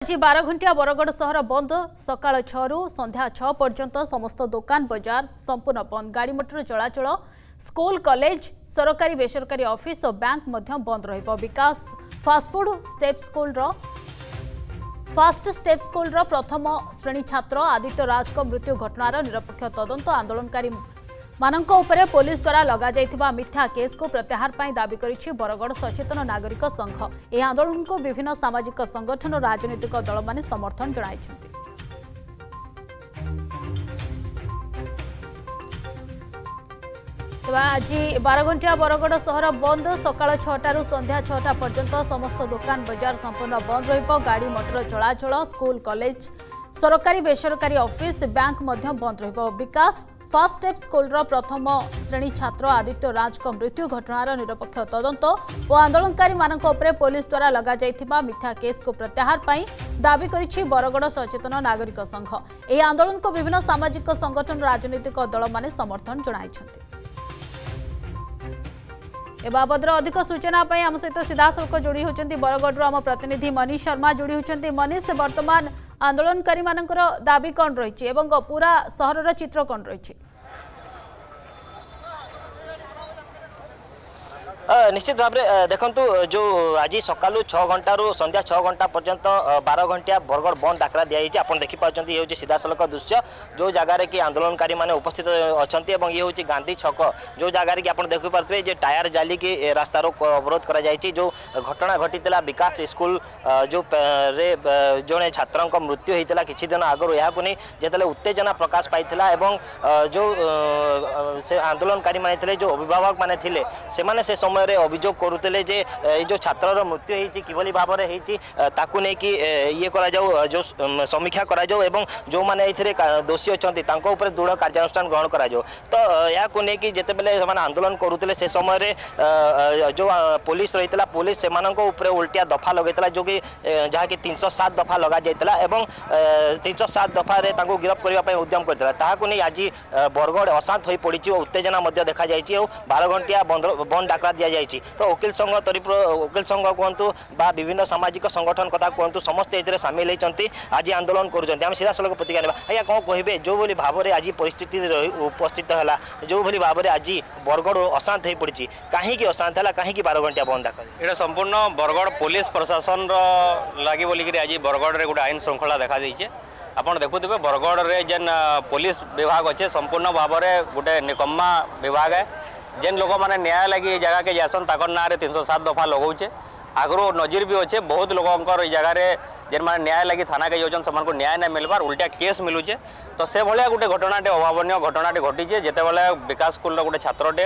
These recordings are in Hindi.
आज 12 घंटिया बरगड़ सहर बंद सकाळ 6 रु संध्या 6 पर्यंत समस्त दुकान बाजार संपूर्ण बंद गाड़ी मोटर चलाचल स्कूल कॉलेज सरकारी बेसरकारी ऑफिस और बैंक मध्य बंद रहिबो। विकास फास्ट स्टेप स्कूल प्रथम श्रेणी छात्र आदित्य राज को मृत्यु घटनार निरपेक्ष तदंत आंदोलनकारी मानक उपरे पुलिस द्वारा लगा जाइथिबा मिथ्या केस को प्रत्याहार पाई दाबी करिछि बरगड़ सचेतन नागरिक संघ। यह आंदोलन को विभिन्न सामाजिक संगठन और राजनीतिक दल माने समर्थन जणाइछन्ति। आज 12 घंटिया बरगड़ सहर बंद सकाळ 6 रु संध्या 6 पर्यंत समस्त दुकान बाजार संपूर्ण बंद रहिबो। गाड़ी मोटर चलाचल स्कूल कॉलेज सरकारी बेसरकारी ऑफिस बैंक मध्य बंद रहिबो। विकास फास्ट स्टेप स्कूल प्रथम श्रेणी छात्र आदित्य राज को मृत्यु घटनार निरपेक्ष तदंत और आंदोलनकारी मानक उपरे पुलिस द्वारा लगा जाइथिबा मिथ्या केस को प्रत्याहार पाई दाबी करिछि बरगड़ सचेतन नागरिक संघ। एही आंदोलन को विभिन्न सामाजिक संगठन राजनीतिक दल माने समर्थन जणाइछन्ति। ए बाबद अधिक सूचना आम सहित सीधासख जोड़ी होती बरगढ़ आम प्रतिनिधि मनीष शर्मा जोड़ी होती। मनीष, वर्तमान आंदोलनकारी मानकर दाबी कौन रही पूरा सहर चित्र कौन रही? निश्चित भाव में देखु जो आज सकालू 6 घंटा रू संध्या 6 घंटा पर्यंत 12 घंटिया बरगड़ बंद डाकरा दी जाए। आप देखिपार ये हूँ सीधासलख दृश्य जो जगार कि आंदोलनकारी मैंने उपस्थित अच्छा ये हूँ गांधी छक जो जगार कि आप देखिपे जे टायर जाली की रास्ता रोक अवरोध कर जो घटना घटी विकास स्कूल जो जड़े छात्र मृत्यु होता किसी दिन आगु यहाँ नहीं जिते उत्तेजना प्रकाश पाई जो से आंदोलनकारी मैंने जो अभिभावक मैंने से समय अभियोग करुले जे जो छात्र मृत्यु होती किभली भाव में ये करा जाऊ जो समीक्षा करा जाऊ एवं जो माने दोषी अच्छा दृढ़ कार्यानुष्ठान ग्रहण करा जाऊ। तो या जिते बेले आंदोलन करुले से समय जो पुलिस रही पुलिस से उल्टिया दफा लगे जो कि जहाँ कि 307 दफा लगा जाता एवं 307 दफार गिरफ्त करने उद्यम करता आज बरगड़ अशांत हो पड़ी उत्तेजना देखा 12 घंटिया बंद डाकरा दि जाइए। तो वकिल संघ तरफ वकिल संघ कहतु बा विभिन्न सामाजिक संगठन कथा कहतु समस्ते ये सामिल होती आज आंदोलन कर सीधा सड़क प्रतिक्रिया आज्ञा कौन कहे जो भाई भाव में आज परिस्थिति उपस्थित है जो भाई भाव में आज बरगड़ अशांत हो पड़ी कहीं अशांत है कहीं 12 घंटिया बंद डाक ये संपूर्ण बरगड़ पुलिस प्रशासन लगी बोलिक आज बरगड़ में गोटे आईन श्रृंखला देखा देखे। आपड़ देखुवे बरगड़ में जेन पुलिस विभाग अच्छे संपूर्ण भाव में गोटे निकम्मा विभाग है जेन लोक मैंने न्याय लगी जगह के जासन ताकर ना 307 दफा लगाऊे आगु नजर भी अच्छे बहुत लोकर जगार जेन मैंने न्याय लगी थाना के जाऊन से न्याय नहीं मिलबार उल्टा केस मिलूचे। तो से भाया गोटे घटनाटे अभावन घटनाटे घटीचे जिते बड़े विकास स्कूल गोटे छात्रटे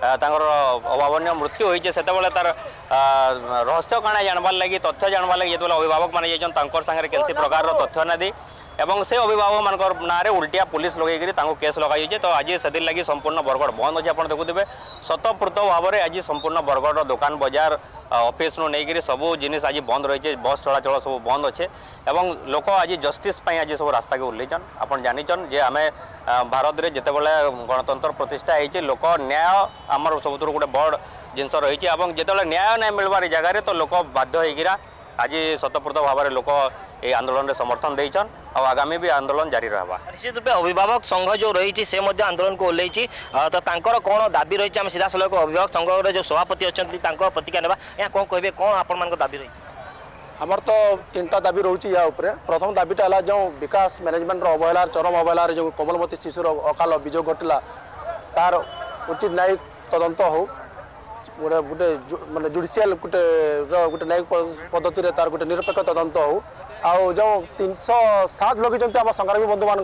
अभावन मृत्यु होती से तार रहस्य काଣା जानबार लगी तथ्य जानबार लगी जो अभिभावक मैंने जाकर सागर कैसी प्रकार तथ्य ना दी एवं से अभिभावक मान ना उल्टिया पुलिस लगे केस लगाई। तो आज से लगी संपूर्ण बरगड़ बंद अच्छे। आप देखुवे स्वतःपूर्त भाव में आज संपूर्ण बरगड़ दुकान बाजार ऑफिस नहीं सबू जिनिस आज बंद रही बस चलाचल सब बंद अच्छे एवं लोक आज जस्टिस आज सब रास्ता के उल्लेचन। आप जानीचन जे आम भारत में जिते बड़े गणतंत्र प्रतिष्ठा होती लोक न्याय आमर सब गोटे बड़ जिनस रही जिते न्याय नहीं मिलबार जगह तो लोक बाध्य होकर आज स्वतःपूर्त भाव में लोक ये आंदोलन में समर्थन देचन और आगामी भी आंदोलन जारी रहा। निश्चित रूप अभिभावक संघ जो रही से आंदोलन को ओल्लई तो कौन दाबी रही आम सीधा सड़क अभिभावक संघ जो सभापति अच्छा प्रतिक्रिया ना कौन कहे कौन आपण दाबी रही? आमर तो 3टा दाबी रोचे या प्रथम दाबीटा है जो विकास मैनेजमेंट अवहेलार चरम अवहेलार जो कोमलमती शिशुर अकाल अभियोग घटला तार उचित न्यायिक तदंत हो गोटे गोटे मानने जुडिशियल गोटे गोटे न्यायिक पद्धति तार गोटे निरपेक्ष तदंत हो आउ जो 307 लगे आम संग्रामी बंधु मान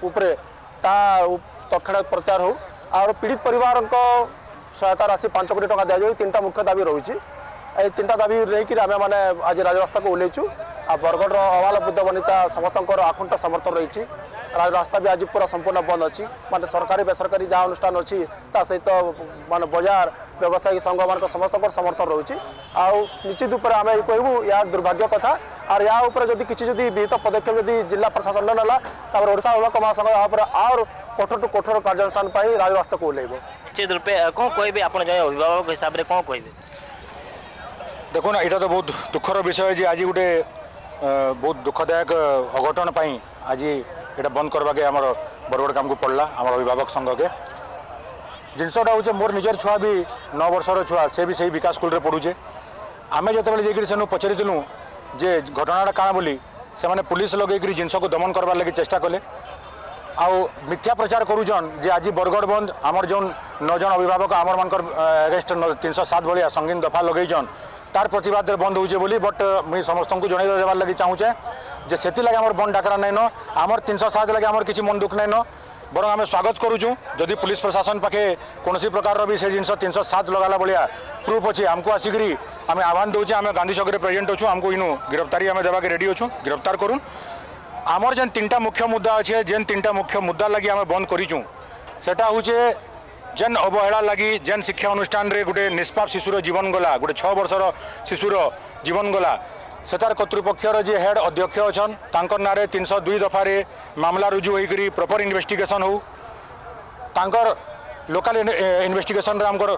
तत्ण प्रत्याहार हो और पीड़ित परिवार सहायता राशि 5 कोटी टका दिया 3टा मुख्य दाबी रही 3टा दाबी रही आम मैंने आज राजरास्ता को ओल्लैचु आ बरगढ़ अवाल बुद्ध वनिता समस्त आकुंठ समर्थन रही राजरास्ता भी आज पूरा संपूर्ण बंद अच्छी माने सरकारी बेसरकारी जहाँ अनुष्ठान अच्छी सहित माने बाजार व्यवसायी संघ मान समस्त समर्थन रही निश्चित रूप से आम कहूँ या दुर्भाग्य कथा और या जदि किसी विहित पदक्षेप जदि जिला प्रशासन नाला ओडिशा अभिभावक महासंघ यहाँ आर कठोर टू कठोर कार्यानुष्ठान राजरास्ता को ओल्लैब। निश्चित रूप कौन कहे आप अभिभावक हिसाब से कौन कहे? देखो ना यहाँ तो बहुत दुखर विषय जे आज गोटे बहुत दुखदायक अघटन पाई आज ये बंद करवा के आमर बरगड़ काम को पड़ला आम अभिभावक संघ के जिनसटा हूँ मोर निजर छुआ भी 9 वर्षर छुआ से भी सही विकास स्कूल पढ़ुचे आम जो जाकर पचारिलु जे घटनाटा काण बोली से पुलिस लगे जिनस को दमन करवार लगे चेष्टा कले आउ मिथ्या प्रचार करुचन जे आज बरगड़ बंद आमर जो 9 जन अभिभावक आमर मान अरेस्ट 307 भाया संगीन दफा लगेचन तार प्रतिवाद बंद होचे बोली बट मुझे समस्त को जन देवार लगे चाहूचे जे से लगे आमर बंद डाकरा नाइन आमर 307 लगे आमर किसी मन दुख नाइन बर आम स्वागत करुचु जदि पुलिस प्रशासन पाखे कौन प्रकार भी से जिन 307 लगाला भाया प्रूफ अच्छे आमको आसिकी आम आह्वान दूचे आम गांधी चौक प्रेजेंट अच्छु आमको इनु गिरफ्तारी आम देवाके रेडी अच्छु गिरफ्तार करूँ आमर जेन 3टा मुख्य मुद्दा अच्छे जेन 3टा मुख्य मुद्दा लगी आम बंद करूँ सेटा हूँ जेन अवहेला लगी जेन शिक्षा अनुष्ठान रे गोटे निष्पाप शिशुर जीवन गला गोटे 6 वर्षर शिशुर जीवन गला सेतार कर्तृपक्षर जे हेड अध्यक्ष अच्छन तांकर नारे 302 दफारे मामला रुजु होकर प्रॉपर इन्वेस्टिगेशन हो तांकर लोकल इन्वेस्टिगेशन रे आमकर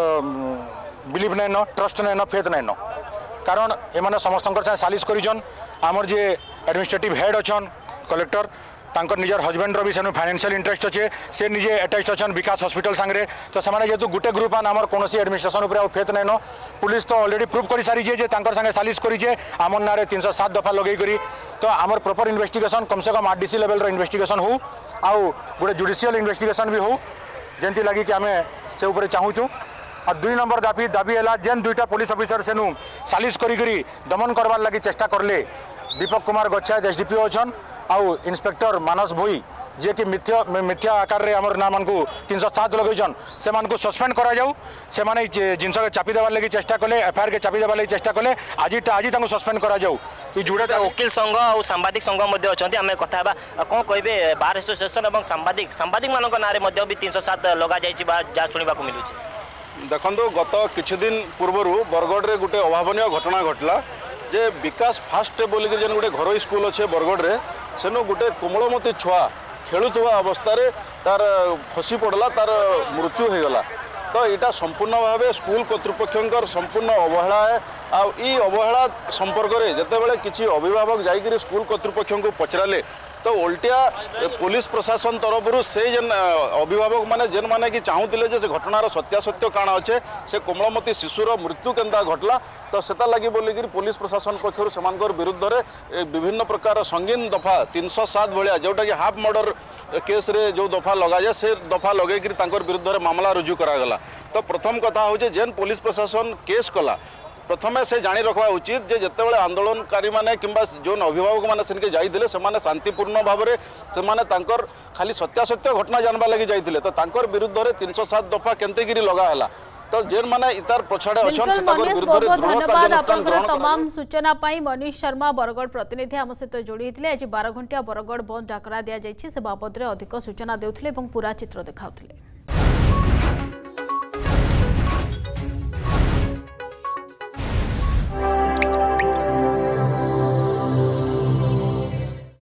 बिलीव नाइन ट्रस्ट नाइन फेथ नाइन कारण एमाने समस्त सालिश करिजन आमर जे एडमिनिस्ट्रेटिव हेड अच्छन कलेक्टर तांकर निजर हजबैंड भी से फाइनेंशियल इंटरेस्ट अच्छे से निजे अटैच अच्छन विकास हॉस्पिटल सांगे तो से जेहतु गोटे ग्रुप आन आमर कौन एडमिनिस्ट्रेशन उपर फेथ नाइन पुलिस तो ऑलरेडी प्रूव कर सारी जे सांगे सालिश करिजे आमर नारे 307 दफा लगे तो आमर प्रॉपर इन्वेस्टिगेशन कम से कम RDC लेवल इन्वेस्टिगेशन हो आउ गोटे जुडिशियल इन्वेस्टिगेशन भी हो जमती लगी कि आम से उपर चाहूँ और 2 नंबर दाबी है जेन 2टा पुलिस ऑफिसर सेनु सालिश करी दमन करवार लगी चेष्टा करले दीपक कुमार गच्छा SDPO अच्छन आउ इंस्पेक्टर मानस भोई जे कि मिथ्या आकार रे हमर नाम को 307 लगेचन से मान को सस्पेंड करा जाऊ से माने जिनस के चापी देवार लगी चेष्टा कले FIR के चापी देवार लगी चेष्टा कले आज तांको सस्पेंड करा जाऊ ई जुड़े वकील संघ और सांबादिक संघ मध्ये अछंती हमें कथा बा कोन कहबे बार एसोसिएशन एवं सांबादिक मानक नारे मध्ये भी 307 लगा जायछि बा जा सुनिबा को मिलुछि देखो गत किछि दिन पूर्व बरगड़ रे गोटे अभावनीय घटना घटला जे विकास फास्ट बोलिक जेन गोटे घर स्कूल अच्छे बरगड़ रे सेनु गोटे कोमलमती छुआ खेलुवा अवस्था तार खसी पड़ला तार मृत्यु हो गला तो यहाँ संपूर्ण भाव स्कूल कर्तृपक्षर संपूर्ण अवहेला है आई अवहेला संपर्क में जितेबाला किसी अभिभावक जाकि स्कूल कर्तृपक्ष को पचराले तो उल्टिया पुलिस प्रशासन तरफ से जेन अभिभावक माने जेन माने कि चाहूले जे घटनार सत्यासत्य काण अच्छे से कोमलमती शिशुर मृत्यु केन्ता घटला तो सेता लगी बोलिकी पुलिस प्रशासन पक्षर से विरुद्ध रे विभिन्न प्रकार संगीन दफा 307 भाया जोटा कि हाफ मर्डर केस रे जो दफा लगा जाए से दफा लगे विरुद्ध रे मामला रुजु करागला तो प्रथम कथा हूँ जेन पुलिस प्रशासन केस कला प्रथमे से जानी रखा उचित जे जितेबाला आंदोलनकारी माने किंबा जो अभिभावक मैंने सेनके जाइए से शांतिपूर्ण भाव में से खाली सत्यासत्य घटना जानवा लगी जाइए तो तांकर विरुद्ध रे 307 दफा केंतेगिरी लगाला तो जेन माने इतार पछाड़े अछन से ताकर विरुद्ध रे धन्यवाद आपनकर तमाम सूचना पाई मनीष शर्मा बरगड़ प्रतिनिधि हम सहित जोड़ी हितले आज 12 घंटा बरगड़ बंद डाकरा दिया जायछि से बाबद रे अधिक सूचना देउथिले एवं पूरा चित्र देखाउथिले।